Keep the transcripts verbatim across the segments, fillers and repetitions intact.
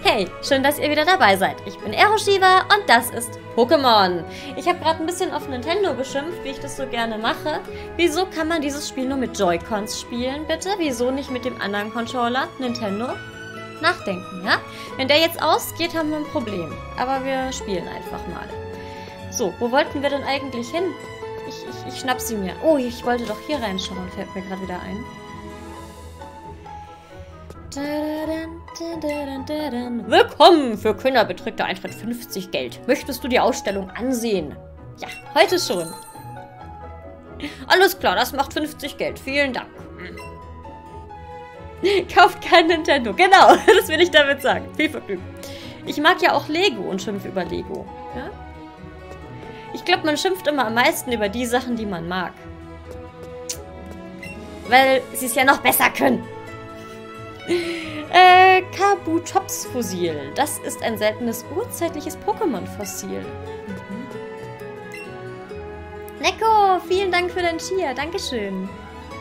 Hey, schön, dass ihr wieder dabei seid. Ich bin Aeroshiva und das ist Pokémon. Ich habe gerade ein bisschen auf Nintendo geschimpft, wie ich das so gerne mache. Wieso kann man dieses Spiel nur mit Joy-Cons spielen, bitte? Wieso nicht mit dem anderen Controller? Nintendo? Nachdenken, ja? Wenn der jetzt ausgeht, haben wir ein Problem. Aber wir spielen einfach mal. So, wo wollten wir denn eigentlich hin? Ich, ich, ich schnapp sie mir. Oh, ich wollte doch hier reinschauen, fällt mir gerade wieder ein. Willkommen! Für Kinder beträgt der Eintritt fünfzig Geld. Möchtest du die Ausstellung ansehen? Ja, heute schon. Alles klar, das macht fünfzig Geld. Vielen Dank. Kauft kein Nintendo. Genau, das will ich damit sagen. Viel Vergnügen. Ich mag ja auch Lego und schimpfe über Lego. Ja? Ich glaube, man schimpft immer am meisten über die Sachen, die man mag. Weil sie es ja noch besser können. Äh, Kabutops-Fossil. Das ist ein seltenes urzeitliches Pokémon-Fossil. Mhm. Neko, vielen Dank für dein Cheer. Dankeschön.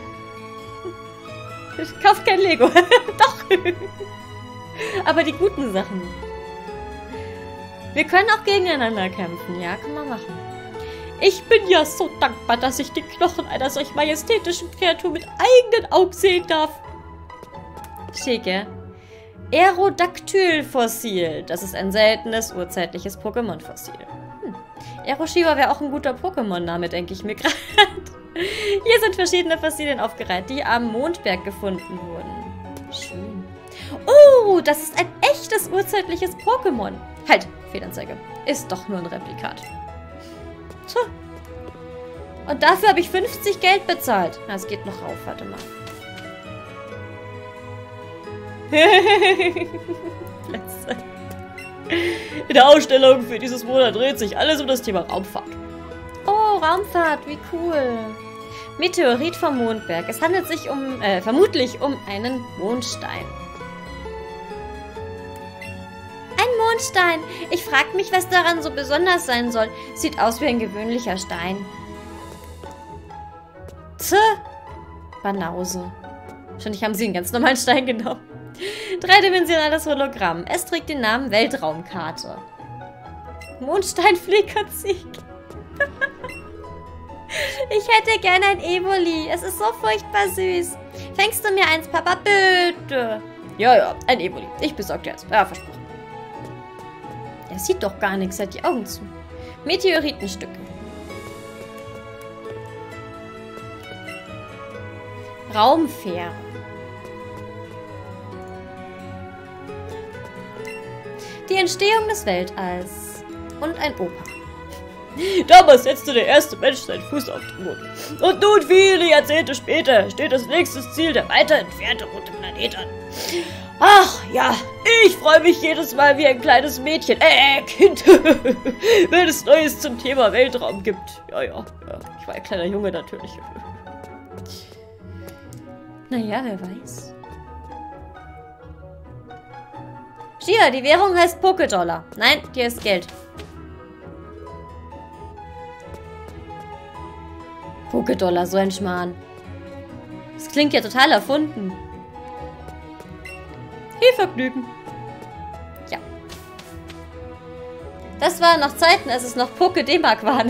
Kauft kein Lego. Doch. Aber die guten Sachen. Wir können auch gegeneinander kämpfen. Ja, kann man machen. Ich bin ja so dankbar, dass ich die Knochen einer solch majestätischen Kreatur mit eigenen Augen sehen darf. Schicke. Aerodactyl-Fossil. Das ist ein seltenes, urzeitliches Pokémon-Fossil. Hm. Aeroshiva wäre auch ein guter Pokémon-Name, denke ich mir gerade. Hier sind verschiedene Fossilien aufgereiht, die am Mondberg gefunden wurden. Schön. Oh, das ist ein echtes, urzeitliches Pokémon. Halt, Fehlanzeige. Ist doch nur ein Replikat. Tja. Und dafür habe ich fünfzig Geld bezahlt. Na, es geht noch rauf, warte mal. In der Ausstellung für dieses Monat dreht sich alles um das Thema Raumfahrt. Oh, Raumfahrt, wie cool. Meteorit vom Mondberg. Es handelt sich um, äh, vermutlich um einen Mondstein. Ein Mondstein. Ich frage mich, was daran so besonders sein soll. Sieht aus wie ein gewöhnlicher Stein. Tja. Banause. Wahrscheinlich haben sie einen ganz normalen Stein genommen. Dreidimensionales Hologramm. Es trägt den Namen Weltraumkarte. Mondsteinflicker-Sieg. Ich hätte gerne ein Evoli. Es ist so furchtbar süß. Fängst du mir eins, Papa? Bitte. Ja, ja, ein Evoli. Ich besorge dir eins. Ja, versprochen. Er sieht doch gar nichts. Hat die Augen zu. Meteoritenstücke. Raumfähre. Die Entstehung des Weltalls. Und ein Opa. Damals setzte der erste Mensch seinen Fuß auf den Mond. Und nun, viele Jahrzehnte später, steht das nächste Ziel der weiter entfernte rote Planet an. Ach ja, ich freue mich jedes Mal wie ein kleines Mädchen, äh, Kind, wenn es Neues zum Thema Weltraum gibt. Ja, ja, ja, ich war ein kleiner Junge natürlich. Naja, wer weiß. Hier, die Währung heißt Pokédollar. Nein, hier ist Geld. Pokédollar, so ein Schmarrn. Das klingt ja total erfunden. Viel Vergnügen. Ja. Das waren noch Zeiten, als es noch Poké-D-Mark waren.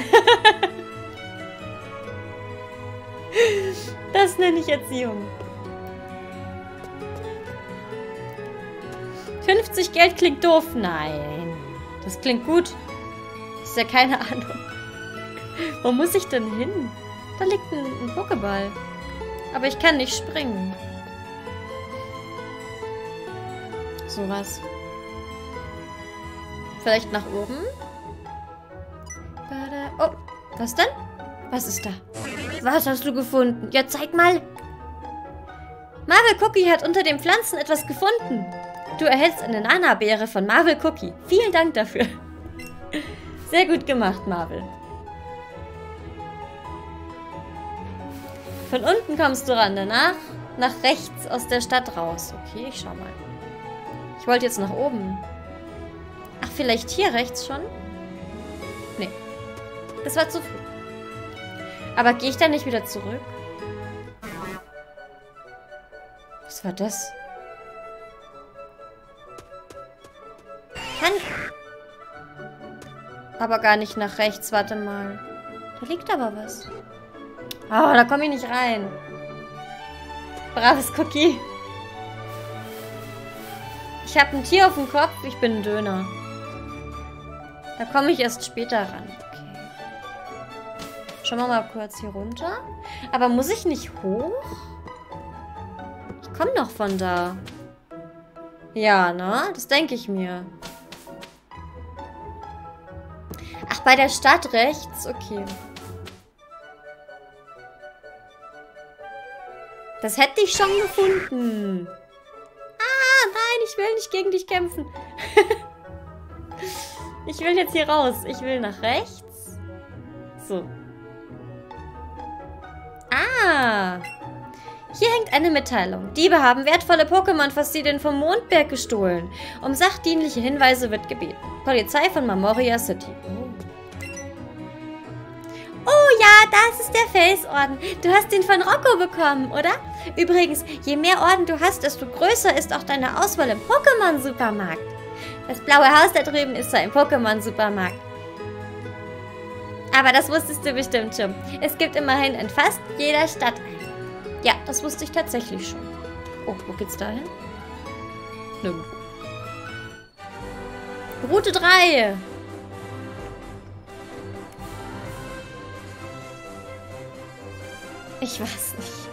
Das nenne ich Erziehung. fünfzig Geld klingt doof. Nein. Das klingt gut. Das ist ja keine Ahnung. Wo muss ich denn hin? Da liegt ein, ein Pokéball. Aber ich kann nicht springen. Sowas. Vielleicht nach oben? Oh, was denn? Was ist da? Was hast du gefunden? Ja, zeig mal. Marvel Cookie hat unter den Pflanzen etwas gefunden. Du erhältst eine Nana-Beere von Marvel Cookie. Vielen Dank dafür. Sehr gut gemacht, Marvel. Von unten kommst du ran, danach nach rechts aus der Stadt raus. Okay, ich schau mal. Ich wollte jetzt nach oben. Ach, vielleicht hier rechts schon? Nee. Das war zu früh. Aber gehe ich da nicht wieder zurück? Was war das? kann... Aber gar nicht nach rechts. Warte mal. Da liegt aber was. Oh, da komme ich nicht rein. Braves Cookie. Ich habe ein Tier auf dem Kopf. Ich bin ein Döner. Da komme ich erst später ran. Okay. Schauen wir mal kurz hier runter. Aber muss ich nicht hoch? Ich komme noch von da. Ja, ne? Das denke ich mir. Ach, bei der Stadt rechts? Okay. Das hätte ich schon gefunden. Ah, nein, ich will nicht gegen dich kämpfen. Ich will jetzt hier raus. Ich will nach rechts. So. Ah. Hier hängt eine Mitteilung. Diebe haben wertvolle Pokémon-Fossilien vom Mondberg gestohlen. Um sachdienliche Hinweise wird gebeten. Polizei von Marmoria City. Oh. Oh ja, das ist der Felsorden. Du hast den von Rocco bekommen, oder? Übrigens, je mehr Orden du hast, desto größer ist auch deine Auswahl im Pokémon-Supermarkt. Das blaue Haus da drüben ist zwar im Pokémon-Supermarkt. Aber das wusstest du bestimmt schon. Es gibt immerhin in fast jeder Stadt einen. Ja, das wusste ich tatsächlich schon. Oh, wo geht's da hin? Nirgendwo. Route drei. Ich weiß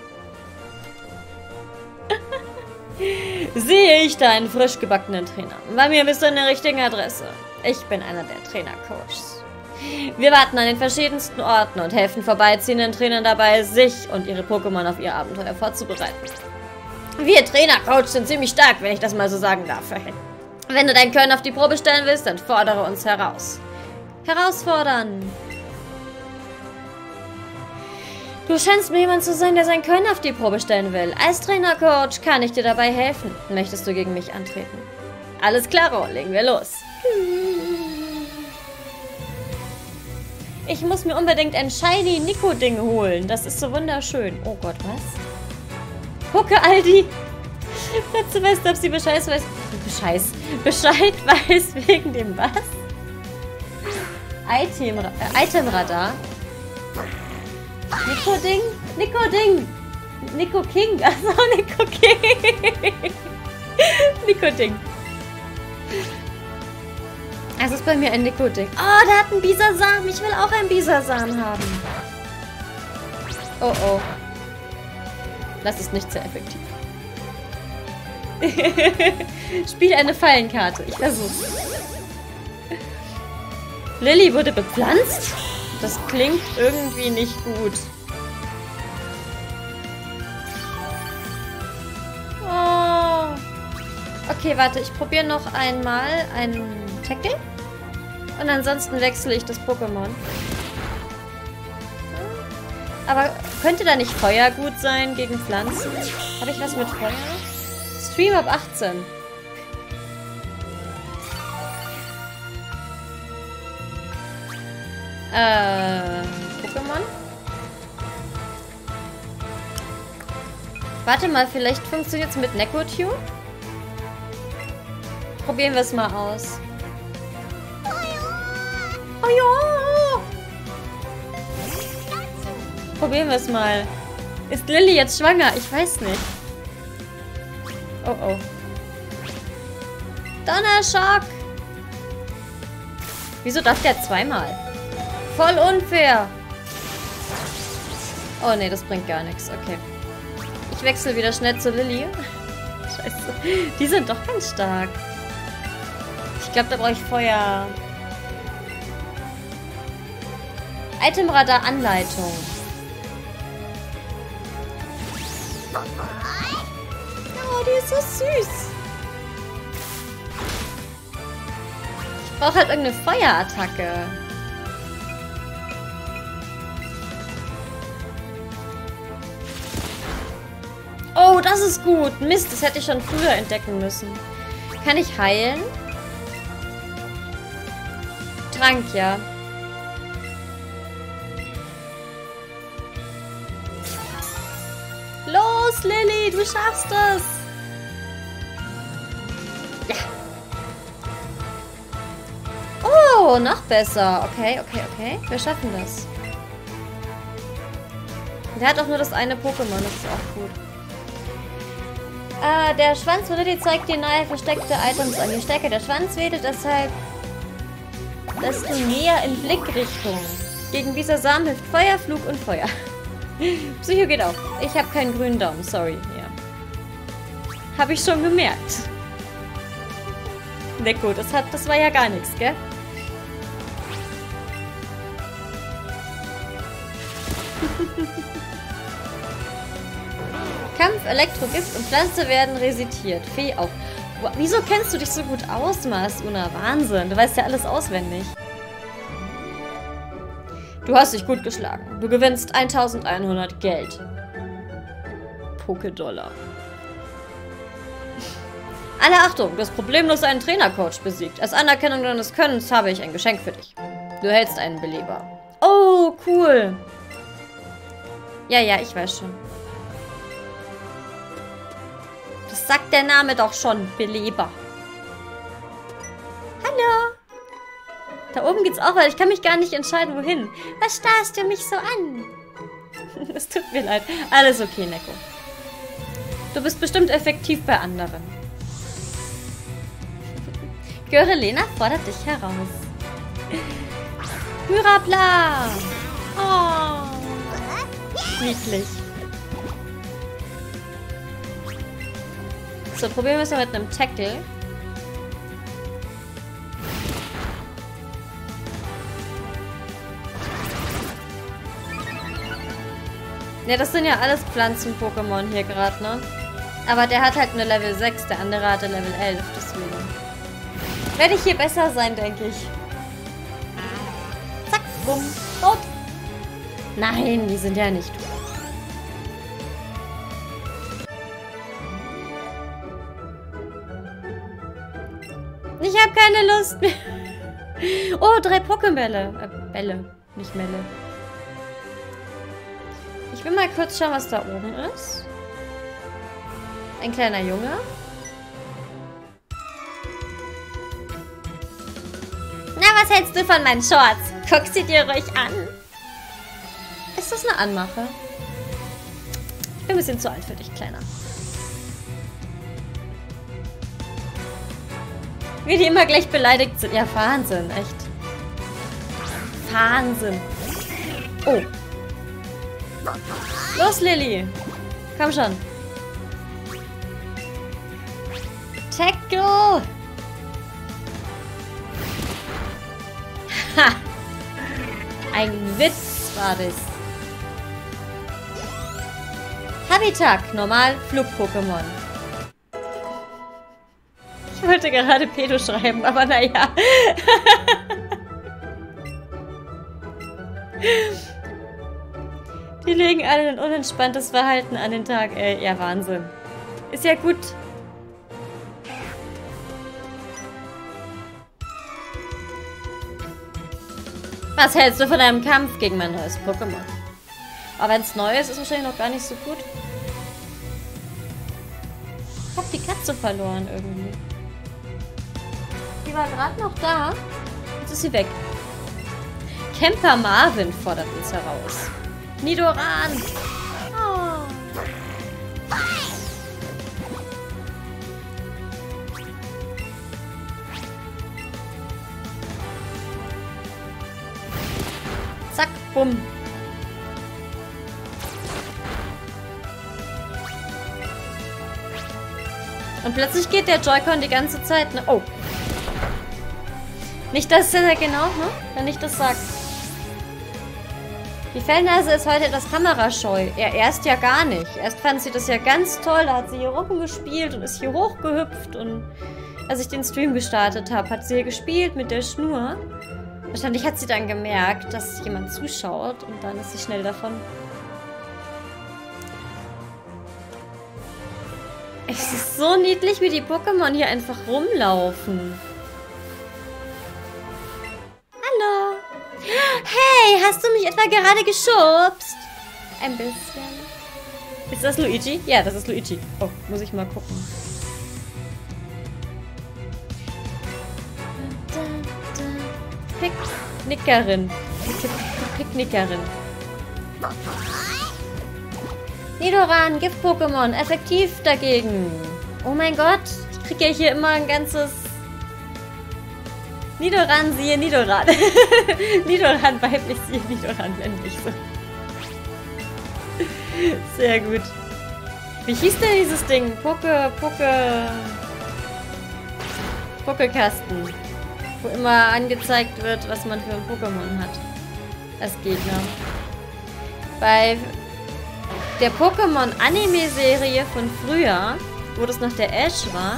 nicht. Sehe ich da einen frisch gebackenen Trainer? Bei mir bist du an der richtigen Adresse. Ich bin einer der Trainer-Coaches. Wir warten an den verschiedensten Orten und helfen vorbeiziehenden Trainern dabei, sich und ihre Pokémon auf ihr Abenteuer vorzubereiten. Wir Trainer-Coach sind ziemlich stark, wenn ich das mal so sagen darf. Wenn du dein Können auf die Probe stellen willst, dann fordere uns heraus. Herausfordern! Du scheinst mir jemand zu sein, der sein Können auf die Probe stellen will. Als Trainer-Coach kann ich dir dabei helfen. Möchtest du gegen mich antreten? Alles klar, legen wir los. Ich muss mir unbedingt ein Shiny Nico-Ding holen. Das ist so wunderschön. Oh Gott, was? Gucke, Aldi. Letzte weißt du, ob sie Bescheid weiß. Bescheid. Bescheid weiß wegen dem was? Item, äh, Itemradar. Nico-Ding? Nico-Ding! Nico King! Achso, Nico King! Nico-Ding. Es ist bei mir ein Nico-Ding. Oh, der hat einen Bisasam. Ich will auch einen Bisasam haben. Oh, oh. Das ist nicht sehr effektiv. Spiel eine Fallenkarte. Ich versuch's. Lilly wurde bepflanzt? Das klingt irgendwie nicht gut. Oh. Okay, warte. Ich probiere noch einmal einen Tackle. Und ansonsten wechsle ich das Pokémon. Aber könnte da nicht Feuer gut sein gegen Pflanzen? Habe ich was mit Feuer? Stream ab achtzehn. Äh, Pokémon? Warte mal, vielleicht funktioniert es mit Nekotune? Probieren wir es mal aus. Oh ja! Probieren wir es mal. Ist Lilly jetzt schwanger? Ich weiß nicht. Oh oh. Donnerschock! Wieso darf der zweimal? Voll unfair! Oh ne, das bringt gar nichts. Okay. Ich wechsle wieder schnell zu Lilly. Scheiße. Die sind doch ganz stark. Ich glaube, da brauche ich Feuer. Itemradar Anleitung. Oh, die ist so süß. Ich brauche halt irgendeine Feuerattacke. Oh, das ist gut. Mist, das hätte ich schon früher entdecken müssen. Kann ich heilen? Trank, ja. Los, Lilly, du schaffst es. Ja. Oh, noch besser. Okay, okay, okay. Wir schaffen das. Der hat auch nur das eine Pokémon. Das ist auch gut. Äh, der Schwanz von Lilly zeigt dir neue versteckte Items an. Je stärker der Schwanz wedelt, deshalb desto näher in Blickrichtung. Gegen Bisasam hilft Feuer, Flug und Feuer. Psycho geht auch. Ich habe keinen grünen Daumen, sorry. Ja. Habe ich schon gemerkt. Neko, das, hat, das war ja gar nichts, gell? Kampf, Elektrogift und Pflanze werden resetiert. Fee auch. Wow, wieso kennst du dich so gut aus, Masuna? Wahnsinn, du weißt ja alles auswendig. Du hast dich gut geschlagen. Du gewinnst eintausendeinhundert Geld. Pokédollar. Alle Achtung, du hast problemlos einen Trainercoach besiegt. Als Anerkennung deines Könnens habe ich ein Geschenk für dich. Du hältst einen Beleber. Oh, cool. Ja, ja, ich weiß schon. Das sagt der Name doch schon. Beleber. Hallo. Da oben geht's auch weiter. Ich kann mich gar nicht entscheiden, wohin. Was starrst du mich so an? Es tut mir leid. Alles okay, Neko. Du bist bestimmt effektiv bei anderen. Görelena fordert dich heraus. Hyrapla! Oh. Niedlich. So, probieren wir es mal mit einem Tackle. Ja, das sind ja alles Pflanzen-Pokémon hier gerade, ne? Aber der hat halt eine Level sechs, der andere hatte Level elf, deswegen. Werde ich hier besser sein, denke ich. Zack, bumm, tot. Nein, die sind ja nicht tot. Ich habe keine Lust mehr. Oh, drei Pokébälle. Äh, Bälle, nicht Melle. Ich will mal kurz schauen, was da oben ist. Ein kleiner Junge. Na, was hältst du von meinen Shorts? Guck sie dir ruhig an. Ist das eine Anmache? Ich bin ein bisschen zu alt für dich, Kleiner. Wie die immer gleich beleidigt sind. Ja, Wahnsinn, echt. Wahnsinn. Oh. Los, Lilly. Komm schon. Tackle. Ha. Ein Witz war das. Habitak, normal, Flug-Pokémon. Ich wollte gerade Pedo schreiben, aber naja. Die legen alle ein unentspanntes Verhalten an den Tag. Ey, ja, Wahnsinn. Ist ja gut. Was hältst du von einem Kampf gegen mein neues Pokémon? Aber wenn es neu ist, ist es wahrscheinlich noch gar nicht so gut. Ich hab die Katze verloren irgendwie. Die war gerade noch da. Jetzt ist sie weg. Camper Marvin fordert uns heraus. Nidoran! Oh. Zack, bumm. Und plötzlich geht der Joy-Con die ganze Zeit, ne? Oh. Nicht, dass er genau, ne? Wenn ich das sag. Die Fellnase ist heute etwas kamerascheu. Ja, erst ja gar nicht. Erst fand sie das ja ganz toll. Da hat sie hier rumgespielt und ist hier hochgehüpft. Und als ich den Stream gestartet habe, hat sie hier gespielt mit der Schnur. Wahrscheinlich hat sie dann gemerkt, dass jemand zuschaut. Und dann ist sie schnell davon. Es ist so niedlich, wie die Pokémon hier einfach rumlaufen. Hallo. Hey, hast du mich etwa gerade geschubst? Ein bisschen. Ist das Luigi? Ja, das ist Luigi. Oh, muss ich mal gucken. Picknickerin. Picknickerin. Nidoran, Gift-Pokémon, effektiv dagegen. Oh mein Gott, ich kriege ja hier immer ein ganzes... Nidoran, siehe Nidoran. Nidoran weiblich, siehe Nidoran männlich. So. Sehr gut. Wie hieß denn dieses Ding? Poke, Poke... Pokekasten. Wo immer angezeigt wird, was man für ein Pokémon hat. Als Gegner. Bei der Pokémon-Anime-Serie von früher, wo das noch der Ash war,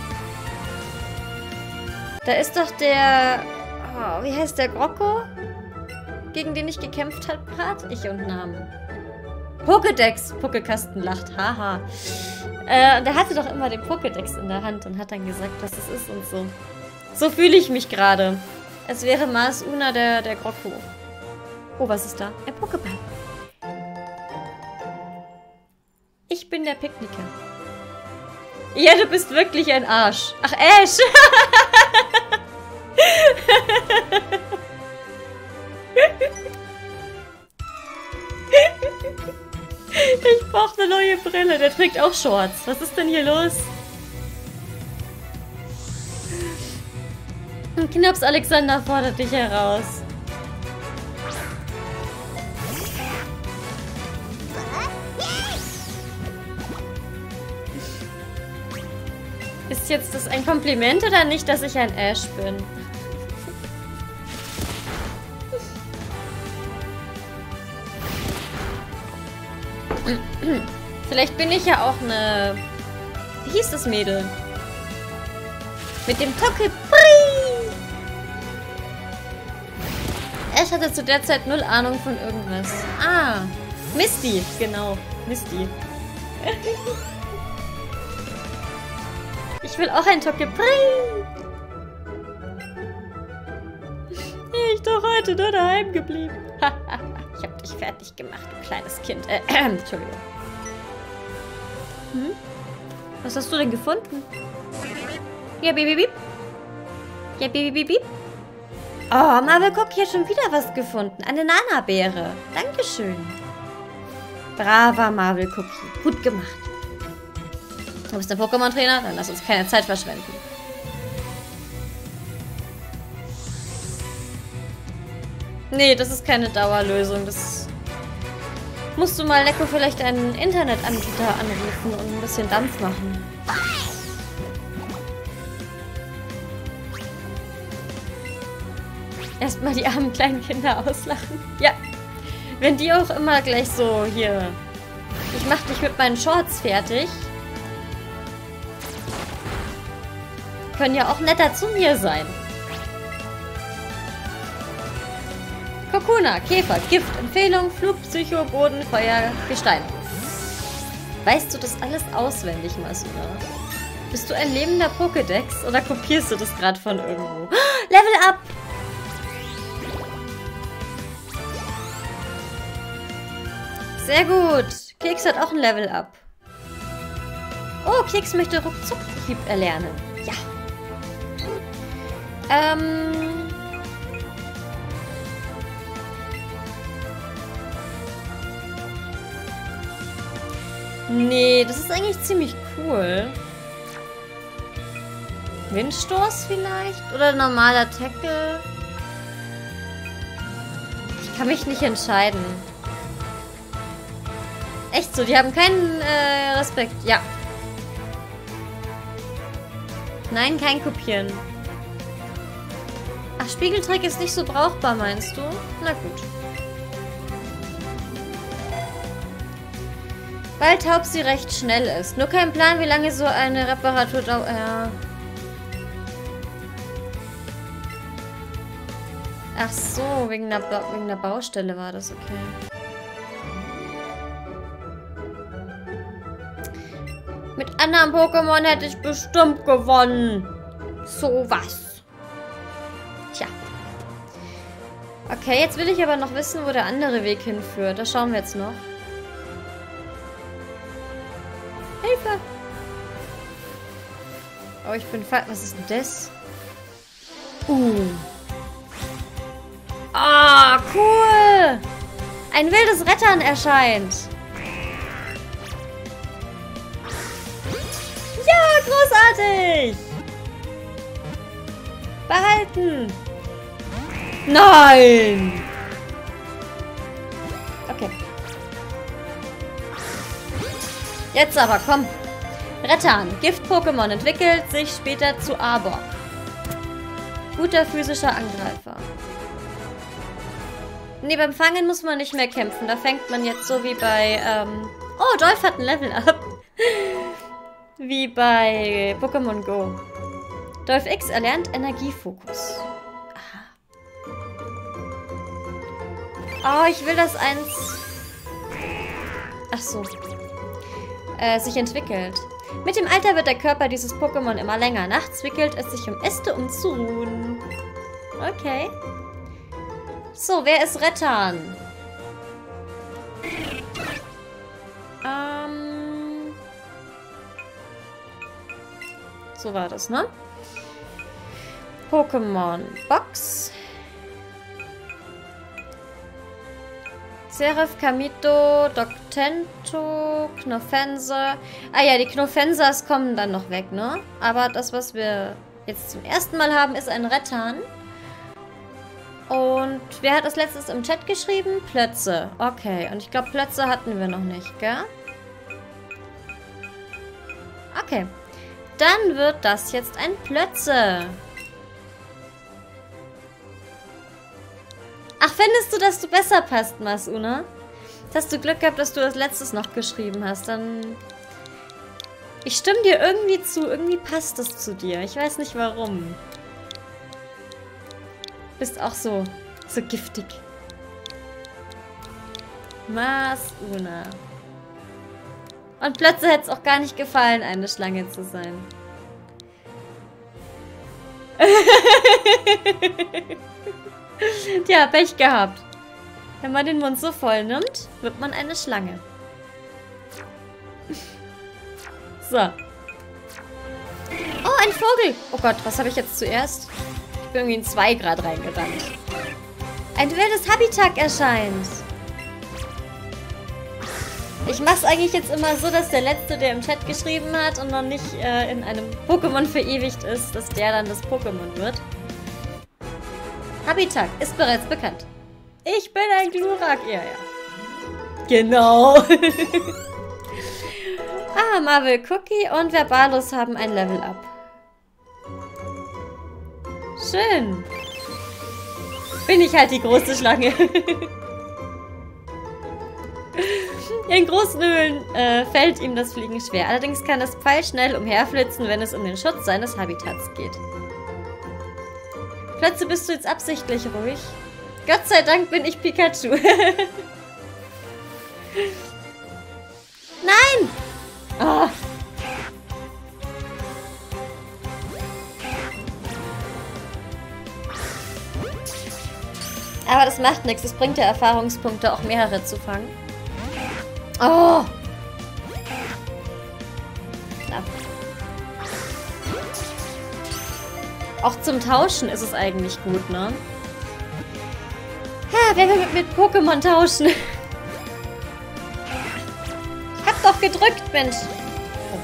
da ist doch der... Oh, wie heißt der? Grocko? Gegen den ich gekämpft habe, Part? Ich und Namen. Pokédex. Pokekasten lacht. Haha. Äh, der hatte doch immer den Pokédex in der Hand und hat dann gesagt, was es ist und so. So fühle ich mich gerade. Es wäre Mars Una der, der Grocko. Oh, was ist da? Ein Pokéball. Ich bin der Picknicker. Ja, du bist wirklich ein Arsch. Ach, Ash. Ich brauche eine neue Brille. Der trägt auch Shorts. Was ist denn hier los? Knaps Alexander fordert dich heraus. Ist jetzt das ein Kompliment oder nicht, dass ich ein Ash bin? Vielleicht bin ich ja auch eine... Wie hieß das Mädel? Mit dem Togepi! Ash hatte zu der Zeit null Ahnung von irgendwas. Ah, Misty, genau. Misty. Ich will auch ein Togepi! Ich doch heute nur daheim geblieben. Ich hab dich fertig gemacht, du kleines Kind. Äh, äh, Entschuldigung. Hm? Was hast du denn gefunden? Ja, Baby, Bip. Ja, Baby, Bip, Bip. Oh, Marvel Cookie hat schon wieder was gefunden. Eine Nana-Beere. Dankeschön. Braver Marvel Cookie. Gut gemacht. Du bist der Pokémon-Trainer? Dann lass uns keine Zeit verschwenden. Nee, das ist keine Dauerlösung. Das musst du mal Lecko vielleicht einen Internetanbieter anrufen und ein bisschen Dampf machen. Erstmal die armen kleinen Kinder auslachen. Ja. Wenn die auch immer gleich so hier... Ich mach dich mit meinen Shorts fertig. Können ja auch netter zu mir sein. Kokuna, Käfer, Gift, Empfehlung, Flug, Psycho, Boden, Feuer, Gestein. Weißt du das alles auswendig, Masuna? Bist du ein lebender Pokédex oder kopierst du das gerade von irgendwo? Level up! Sehr gut. Keks hat auch ein Level up. Oh, Keks möchte Ruckzuck-Hieb erlernen. Ja. Ähm... Nee, das ist eigentlich ziemlich cool. Windstoß vielleicht? Oder normaler Tackle? Ich kann mich nicht entscheiden. Echt so, die haben keinen äh, Respekt. Ja. Nein, kein Kopieren. Ach, Spiegeltrick ist nicht so brauchbar, meinst du? Na gut. Weil Taubsi recht schnell ist. Nur kein Plan, wie lange so eine Reparatur dauert. Ja. Ach so, wegen der, ba wegen der Baustelle war das, okay. Mit anderen Pokémon hätte ich bestimmt gewonnen. So was. Tja. Okay, jetzt will ich aber noch wissen, wo der andere Weg hinführt. Das schauen wir jetzt noch. Hilfe! Oh, ich bin falsch. Was ist denn das? Uh. Ah, cool. Ein wildes Rettern erscheint. Ja, großartig. Behalten. Nein. Okay. Jetzt aber, komm. Rettern. Gift-Pokémon entwickelt sich später zu Arbok. Guter physischer Angreifer. Nee, beim Fangen muss man nicht mehr kämpfen. Da fängt man jetzt so wie bei... Ähm oh, Dolph hat ein Level-Up. Wie bei Pokémon Go. Dolph X erlernt Energiefokus. Aha. Oh, ich will das eins... Ach so. Äh, sich entwickelt. Mit dem Alter wird der Körper dieses Pokémon immer länger. Nachts wickelt es sich um Äste, um zu ruhen. Okay. So, wer ist Rettern? Ähm... So war das, ne? Pokémon Box. Seraph, Kamito, Doctento, Knofense. Ah ja, die Knofensas kommen dann noch weg, ne? Aber das, was wir jetzt zum ersten Mal haben, ist ein Rettern. Und wer hat das letztes im Chat geschrieben? Plötze. Okay, und ich glaube, Plötze hatten wir noch nicht, gell? Okay. Dann wird das jetzt ein Plötze. Ach, findest du, dass du besser passt, Masuna? Hast du Glück gehabt, dass du das letztes noch geschrieben hast? Dann... Ich stimme dir irgendwie zu. Irgendwie passt das zu dir. Ich weiß nicht, warum. Bist auch so, so giftig. Masuna. Und plötzlich hätte es auch gar nicht gefallen, eine Schlange zu sein. Tja, Pech gehabt. Wenn man den Mund so voll nimmt, wird man eine Schlange. So. Oh, ein Vogel. Oh Gott, was habe ich jetzt zuerst? Ich bin irgendwie in zwei Grad reingerannt. Ein wildes Habitat erscheint. Ich mache es eigentlich jetzt immer so, dass der Letzte, der im Chat geschrieben hat und noch nicht äh, in einem Pokémon verewigt ist, dass der dann das Pokémon wird. Habitat ist bereits bekannt. Ich bin ein Glurak. Ja, ja. Genau. Ah, Marvel Cookie und Verbalus haben ein Level-Up. Schön. Bin ich halt die große Schlange. In großen Höhlen äh, fällt ihm das Fliegen schwer. Allerdings kann es pfeilschnell umherflitzen, wenn es um den Schutz seines Habitats geht. Plötzlich bist du jetzt absichtlich ruhig. Gott sei Dank bin ich Pikachu. Nein! Oh. Aber das macht nichts. Es bringt ja Erfahrungspunkte, auch mehrere zu fangen. Oh! Knapp. Auch zum Tauschen ist es eigentlich gut, ne? Ha, wer will mit, mit Pokémon tauschen? Ich hab doch gedrückt, Mensch. Oh.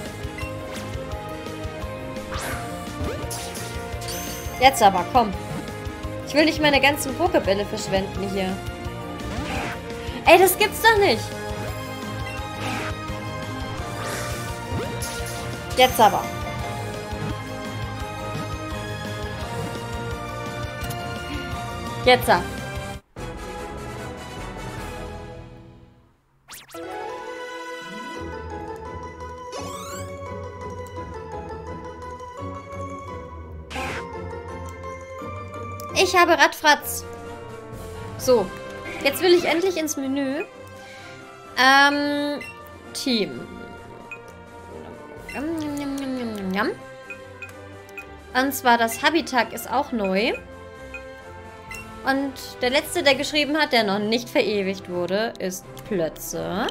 Jetzt aber, komm. Ich will nicht meine ganzen Pokébälle verschwenden hier. Ey, das gibt's doch nicht. Jetzt aber. Jetzt ab. Ich habe Radfratz. So. Jetzt will ich endlich ins Menü. Ähm, Team. Und zwar das Habitat ist auch neu. Und der letzte, der geschrieben hat, der noch nicht verewigt wurde, ist Plötze.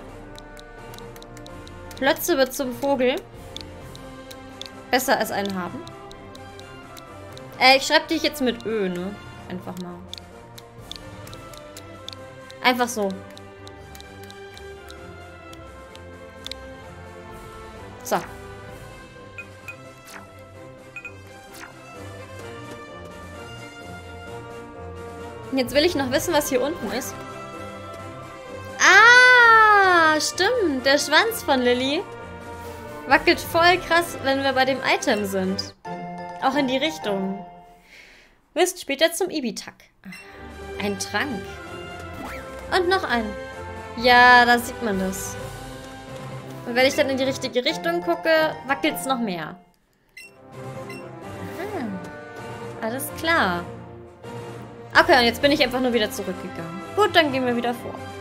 Plötze wird zum Vogel. Besser als einen haben. Äh, ich schreibe dich jetzt mit Ö, ne? Einfach mal. Einfach so. So. Jetzt will ich noch wissen, was hier unten ist. Ah, stimmt. Der Schwanz von Lilly wackelt voll krass, wenn wir bei dem Item sind. Auch in die Richtung. Wisst später zum Ibitak. Ein Trank. Und noch ein. Ja, da sieht man das. Und wenn ich dann in die richtige Richtung gucke, wackelt es noch mehr. Ah, alles klar. Okay, und jetzt bin ich einfach nur wieder zurückgegangen. Gut, dann gehen wir wieder vor.